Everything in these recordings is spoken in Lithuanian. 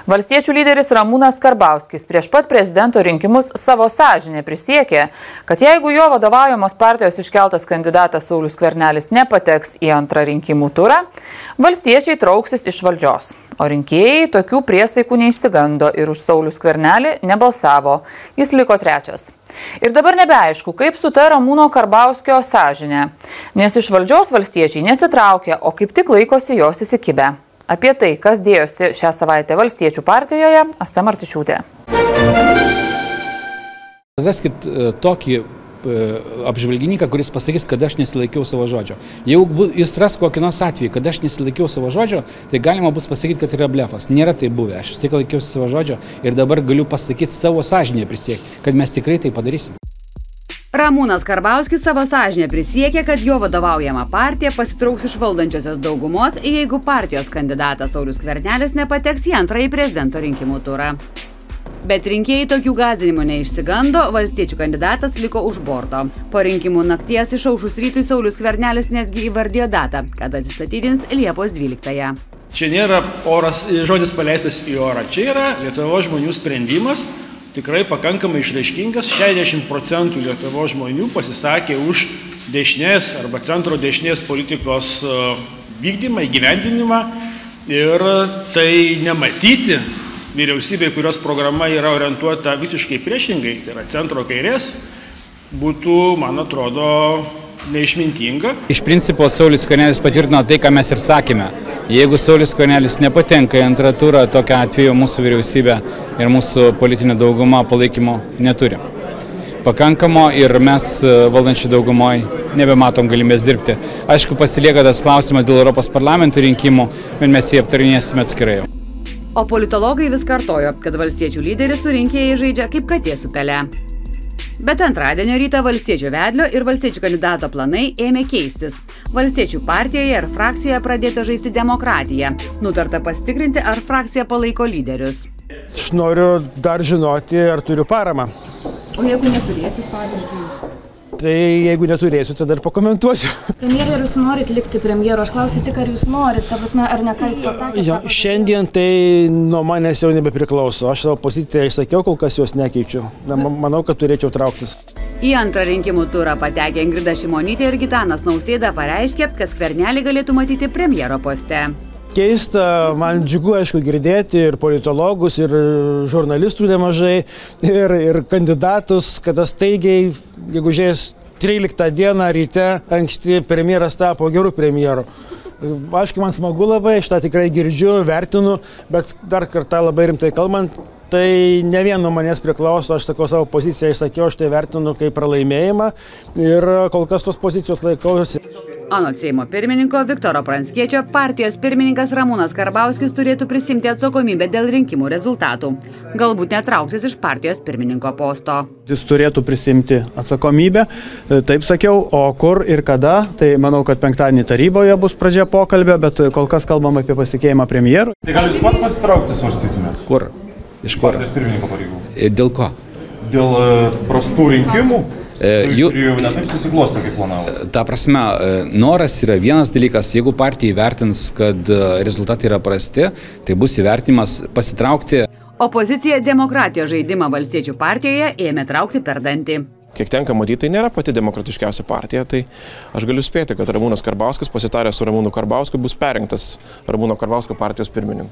Valstiečių lyderis Ramūnas Karbauskis prieš pat prezidento rinkimus savo sąžinę prisiekė, kad jeigu jo vadovaujamos partijos iškeltas kandidatas Saulius Skvernelis nepateks į antrą rinkimų turą, valstiečiai trauksis iš valdžios. O rinkėjai tokių priesaikų neišsigando ir už Saulių Skvernelį nebalsavo. Jis liko trečias. Ir dabar nebeaišku, kaip su ta Ramūno Karbauskio sąžinė, nes iš valdžios valstiečiai nesitraukia, o kaip tik laikosi jos įsikibę. Apie tai, kas dėjosi šią savaitę Valstiečių partijoje, Asta Martišiūtė. Raskit tokį apžvalgininką, kuris pasakys, kad aš nesilaikiau savo žodžio. Jeigu jis ras kokį nors atvejį, kad aš nesilaikiau savo žodžio, tai galima bus pasakyti, kad yra blefas. Nėra tai buvę. Aš vis tiek laikiausi savo žodžio ir dabar galiu pasakyti savo sąžinę prisiekti, kad mes tikrai tai padarysim. Ramūnas Karbauskis savo sąžinę prisiekė, kad jo vadovaujama partija pasitrauks iš valdančiosios daugumos, jeigu partijos kandidatas Saulius Skvernelis nepateks į antrąjį prezidento rinkimų turą. Bet rinkėjai tokių gąsdinimų neišsigando, valstiečių kandidatas liko už borto. Po rinkimų nakties išaušus rytui Saulius Skvernelis netgi įvardijo datą, kad atsistatydins Liepos 12-ąją. Čia nėra žodis paleistas į orą, čia yra Lietuvos žmonių sprendimas, tikrai pakankamai išraiškingas. 60% Lietuvos žmonių pasisakė už dešinės arba centro dešinės politikos vykdymą, įgyvendinimą ir tai nematyti vyriausybė, kurios programa yra orientuota visiškai priešingai, tai yra centro kairės, būtų, man atrodo, neišmintinga. Iš principo Saulius Skvernelis patvirtino tai, ką mes ir sakėme. Jeigu Saulius Skvernelis nepatenka į antrą turą, tokiu atveju mūsų vyriausybė ir mūsų politinė dauguma palaikymo neturi. Pakankamo ir mes valdančių daugumoje nebematom galimės dirbti. Aišku, pasilieka tas klausimas dėl Europos parlamento rinkimų, bet mes jį aptarinėsime atskirai. O politologai vis kartojo, kad valstiečių lyderis su rinkėjai žaidžia kaip katė su pele. Bet antradienio rytą valstiečių vedlio ir valstiečių kandidato planai ėmė keistis. Valstiečių partijoje ir frakcijoje pradėta žaisti demokratiją. Nutarta pasitikrinti, ar frakcija palaiko lyderius. Aš noriu dar žinoti, ar turiu paramą. O jeigu neturėsit, pavyzdžiui? Tai jeigu neturėsiu, tada ir pakomentuosiu. Premjerė, ar jūs norit likti premjero? Aš klausiu tik, ar jūs norit, ta prasme, ar ne ką jūs pasakėte? Jo, šiandien tai nuo manęs jau nebepriklauso. Aš savo poziciją išsakiau, kol kas jos nekeičiu. Manau, kad turėčiau trauktis. Į antrą rinkimų turą patekę Ingrida Šimonytė ir Gitanas Nausėda pareiškė, kad Skvernelį galėtų matyti premjero poste. Keista, man džiugu, aišku, girdėti ir politologus, ir žurnalistų nemažai, ir kandidatus, kada staigiai, gegužės 13 dieną ryte anksti premjeras tapo gerų premjerų. Aišku, man smagu labai, aš tą tikrai girdžiu, vertinu, bet dar kartą labai rimtai kalbant, tai ne vien nuo manęs priklauso, aš savo poziciją išsakiau, aš tai vertinu kaip pralaimėjimą ir kol kas tos pozicijos laikausi. Anot Seimo pirmininko Viktoro Pranckiečio, partijos pirmininkas Ramūnas Karbauskis turėtų prisimti atsakomybę dėl rinkimų rezultatų. Galbūt netrauktis iš partijos pirmininko posto. Jis turėtų prisimti atsakomybę, taip sakiau, o kur ir kada, tai manau, kad penktadienį taryboje bus pradžia pokalbio, bet kol kas kalbam apie pasitikėjimą premjeru. Tai gal jūs pats pasitraukti svarstytumėt? Kur? Iš kur? Partijos pirmininko pareigų. Dėl ko? Dėl prastų rinkimų? Jų ne taip susiklosto, kaip planavo. Ta prasme, noras yra vienas dalykas, jeigu partija įvertins, kad rezultatai yra prasti, tai bus įvertinimas pasitraukti. Opozicija demokratijos žaidimą Valstiečių partijoje ėmė traukti per dantį. Kiek tenka matyti, tai nėra pati demokratiškiausia partija, tai aš galiu spėti, kad Ramūnas Karbauskis, pasitaręs su Ramūnu Karbauskiu, bus perrinktas Ramūno Karbauskio partijos pirmininku.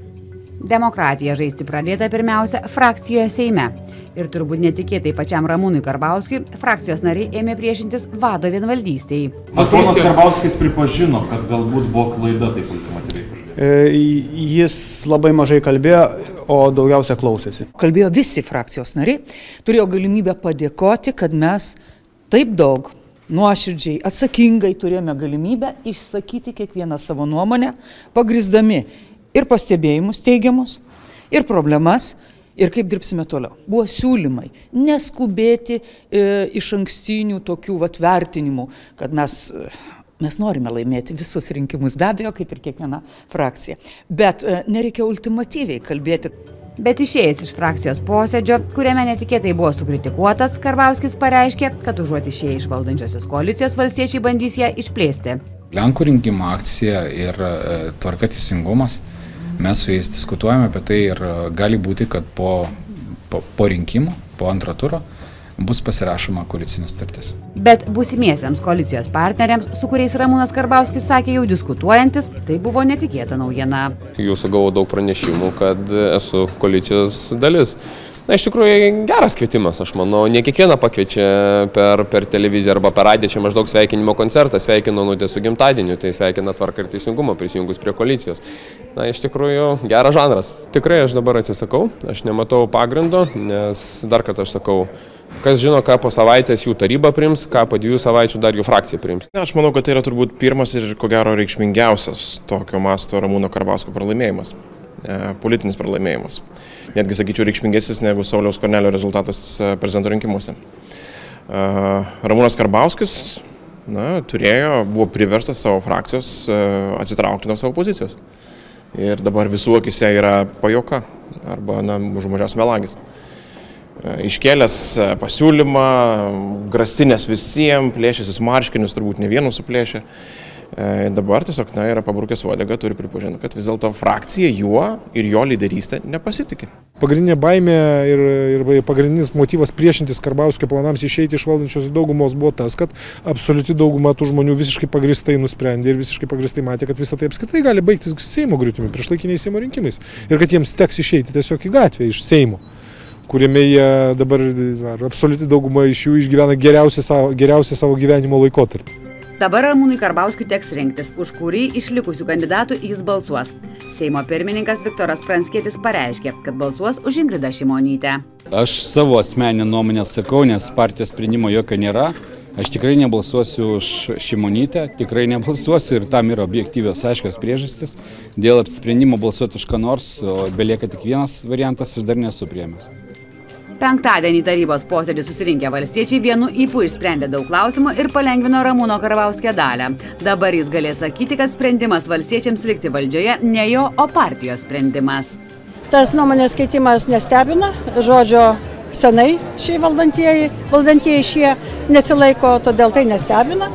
Demokratija žaisti pradėta pirmiausia frakcijoje Seime. Ir turbūt netikėtai pačiam Ramūnui Karbauskiui frakcijos nariai ėmė priešintis vado vienvaldystei. Ponas Karbauskis pripažino, kad galbūt buvo klaida taip ultimatyviai pažiūrėti. Jis labai mažai kalbėjo, o daugiausia klausėsi. Kalbėjo visi frakcijos nariai, turėjo galimybę padėkoti, kad mes taip daug nuoširdžiai, atsakingai turėjome galimybę išsakyti kiekvieną savo nuomonę, pagrisdami ir pastebėjimus teigiamus, ir problemas, ir kaip dirbsime toliau. Buvo siūlymai neskubėti iš ankstinių tokių vertinimų, kad mes norime laimėti visus rinkimus, be abejo, kaip ir kiekviena frakcija. Bet nereikia ultimatyviai kalbėti. Bet išėjęs iš frakcijos posėdžio, kuriame netikėtai buvo sukritikuotas, Karbauskis pareiškė, kad užuot išėję iš valdančiosios koalicijos, valstiečiai bandys ją išplėsti. Lenkų rinkimų akcija ir tvarka teisingumas Mes su jais diskutuojame apie tai ir gali būti, kad po rinkimų, po antro turo, bus pasirašoma koalicinė sutartis. Bet būsimiesiems koalicijos partneriams, su kuriais Ramūnas Karbauskis sakė jau diskutuojantis, tai buvo netikėta naujiena. Jūsų gavau daug pranešimų, kad esu koalicijos dalis. Na, iš tikrųjų, geras kvietimas, aš manau, ne kiekvieną pakviečia per televiziją arba per radiją, čia maždaug sveikinimo koncertą, sveikino Onutę su gimtadieniu, tai sveikina Tvarką ir Teisingumą prisijungus prie koalicijos. Na, iš tikrųjų, geras žanras. Tikrai aš dabar atsisakau, aš nematau pagrindo, nes dar kartą aš sakau, kas žino, ką po savaitės jų taryba priims, ką po 2 savaičių dar jų frakcija priims. Aš manau, kad tai yra turbūt pirmas ir ko gero reikšmingiausias tokio masto Ramūno Karbauskio pralaimėjimas, politinis pralaimėjimas. Netgi, sakyčiau, reikšmingesnis negu Sauliaus Skvernelio rezultatas prezidento rinkimuose. Ramūnas Karbauskis buvo priverstas savo frakcijos atsitraukti nuo savo pozicijos. Ir dabar visų akise yra pajuoka arba už mažiausiai melagis. Iškėlęs pasiūlymą, grasinęs visiems, plėšęsis marškinius, turbūt ne vienu suplėšė. Dabar tiesiog yra pabrukęs uodegą, turi pripažinti, kad vis dėlto frakcija juo ir jo lyderystė nepasitikė. Pagrindinė baimė ir pagrindinis motyvas priešintis Karbauskio planams išeiti iš valdančios daugumos buvo tas, kad absoliuti dauguma tų žmonių visiškai pagrįstai nusprendė ir visiškai pagrįstai matė, kad visą tai apskritai gali baigtis Seimo griūtimi, priešlaikiniais Seimo rinkimais. Ir kad jiems teks išeiti tiesiog į gatvę iš Seimo, kuriame jie dabar absoliuti dauguma iš jų išgyvena geriausią savo gyvenimo laikotarpį. Dabar Ramūnui Karbauskiui teks rinktis, už kurį iš likusių kandidatų jis balsuos. Seimo pirmininkas Viktoras Pranckietis pareiškė, kad balsuos už Ingridą Šimonytę. Aš savo asmeninę nuomonę sakau, nes partijos sprendimo jokio nėra. Aš tikrai nebalsuosiu už Šimonytę, tikrai nebalsuosiu ir tam yra objektyvios aiškios priežastys. Dėl apsisprendimo balsuoti už ką nors, o belieka tik vienas variantas, aš dar nesu priėmęs. Penktadienį tarybos posėdį susirinkę valstiečiai vienu ypu išsprendė daug klausimų ir palengvino Ramūno Karbauskio dalią. Dabar jis galės sakyti, kad sprendimas valstiečiams likti valdžioje ne jo, o partijos sprendimas. Tas nuomonės keitimas nestebina, žodžio senai šie valdantieji šie nesilaiko, todėl tai nestebina.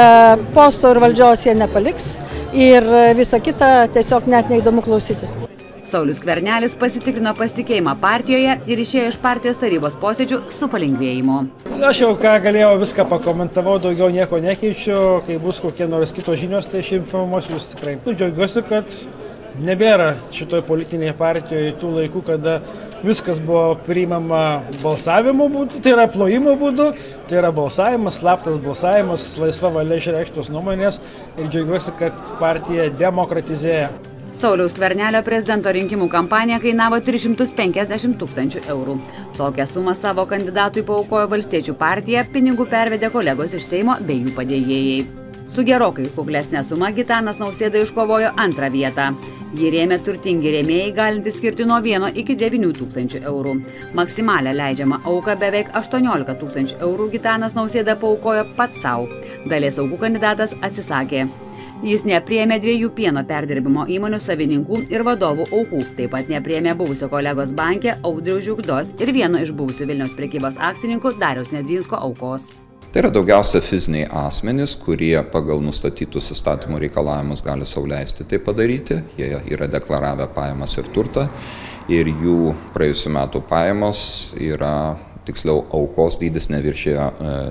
Posto ir valdžios jie nepaliks ir visa kita tiesiog net neįdomu klausytis. Saulius Skvernelis pasitikrino pasitikėjimą partijoje ir išėjo iš partijos tarybos posėdžių su palengvėjimu. Aš jau ką galėjau, viską pakomentavau, daugiau nieko nekeičiu, kai bus kokie nors kitos žinios, tai aš informuosiu jūs tikrai. Džiaugiuosi, kad nebėra šitoj politinėje partijoje tų laikų, kada viskas buvo priimama balsavimo būdu, tai yra plojimo būdu, tai yra balsavimas, slaptas balsavimas, laisva valia išreikštos nuomonės ir džiaugiuosi, kad partija demokratizėja. Sauliaus Skvernelio prezidento rinkimų kampanija kainavo 350 000 eurų. Tokią sumą savo kandidatui paaukojo Valstiečių partija, pinigų pervedė kolegos iš Seimo bei jų padėjėjai. Su gerokai kuklesnė suma Gitanas Nausėda iškovojo antrą vietą. Jį rėmė turtingi rėmėjai, galintys skirti nuo 1 iki 9 000 eurų. Maksimalią leidžiamą auką beveik 18 000 eurų Gitanas Nausėda paaukojo pats savo. Dalies aukų kandidatas atsisakė. Jis nepriėmė 2 pieno perdirbimo įmonių savininkų ir vadovų aukų. Taip pat nepriėmė buvusio kolegos banke Audriaus Žiugdos ir vieno iš buvusių Vilniaus prekybos akcininkų Dariaus Nedzinsko aukos. Tai yra daugiausia fiziniai asmenys, kurie pagal nustatytus įstatymų reikalavimus gali sau leisti tai padaryti. Jie yra deklaravę pajamas ir turtą ir jų praėjusių metų pajamos yra, tiksliau, aukos dydis neviršėjo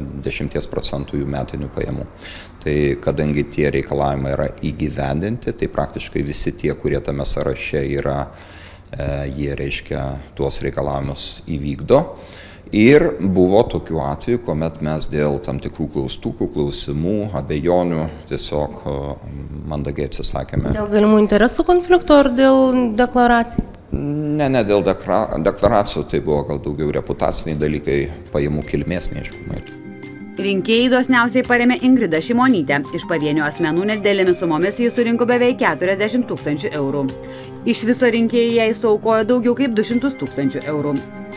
10% jų metinių pajamų. Tai kadangi tie reikalavimai yra įgyvendinti, tai praktiškai visi tie, kurie tame sąraše yra, jie reiškia tuos reikalavimus įvykdo. Ir buvo tokių atvejų, kuomet mes dėl tam tikrų klaustukų, klausimų, abejonių tiesiog mandagiai atsisakėme. Dėl galimų interesų konflikto ar dėl deklaracijų? Ne dėl deklaracijų, tai buvo gal daugiau reputaciniai dalykai, pajamų kilmės neaiškumai. Rinkėjai dosniausiai parėmė Ingridą Šimonytę. Iš pavienių asmenų nedidelėmis sumomis jis surinko beveik 40 000 eurų. Iš viso rinkėjai jai suaukojo daugiau kaip 200 000 eurų.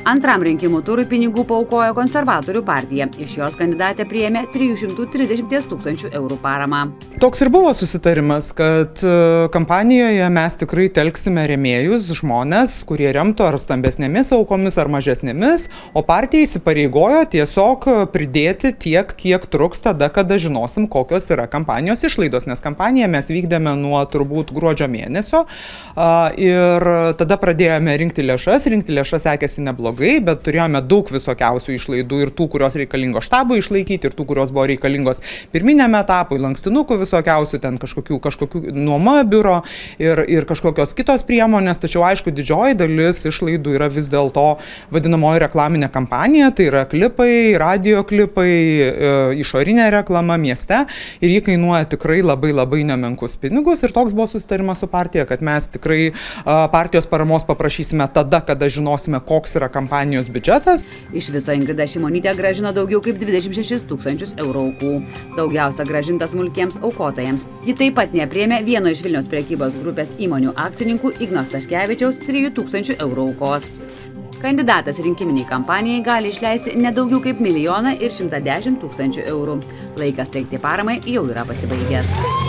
Antram rinkimų turui pinigų paaukojo konservatorių partija. Iš jos kandidatė priėmė 330 000 eurų paramą. Toks ir buvo susitarimas, kad kampanijoje mes tikrai telksime rėmėjus, žmonės, kurie remtų ar stambesnėmis aukomis, ar mažesnėmis, o partija įsipareigojo tiesiog pridėti tiek, kiek truks tada, kada žinosim, kokios yra kampanijos išlaidos, nes kampaniją mes vykdėme nuo turbūt gruodžio mėnesio ir tada pradėjome rinkti lėšas sekėsi neblogai. Bet turėjome daug visokiausių išlaidų ir tų, kurios reikalingos štabui išlaikyti, ir tų, kurios buvo reikalingos pirminiam etapui, lankstinukų visokiausių, ten kažkokių nuoma biuro ir kažkokios kitos priemonės, tačiau aišku, didžioji dalis išlaidų yra vis dėlto vadinamoji reklaminė kampanija, tai yra klipai, radio klipai, išorinė reklama mieste ir ji kainuoja tikrai labai nemenkus pinigus ir toks buvo susitarimas su partija, kad mes tikrai partijos paramos paprašysime tada, kada žinosime, koks yra kampanijos biudžetas. Iš viso Ingrida Šimonytė grąžino daugiau kaip 26 000 eurų aukų. Daugiausia grąžinta smulkiems aukotojams. Ji taip pat nepriėmė vieno iš Vilniaus prekybos grupės įmonių akcininkų Igno Staškevičiaus 3 000 eurų aukos. Kandidatas rinkiminiai kampanijai gali išleisti nedaugiau kaip 1 110 000 eurų. Laikas teikti paramai jau yra pasibaigęs.